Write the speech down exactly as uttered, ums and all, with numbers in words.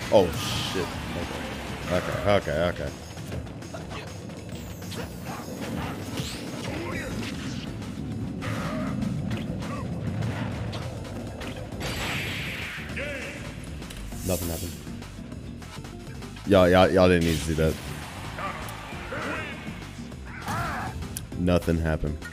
Oh shit. Okay. Okay. Okay. Okay. Nothing happened. Y'all, y'all, y'all didn't need to see that. Nothing happened.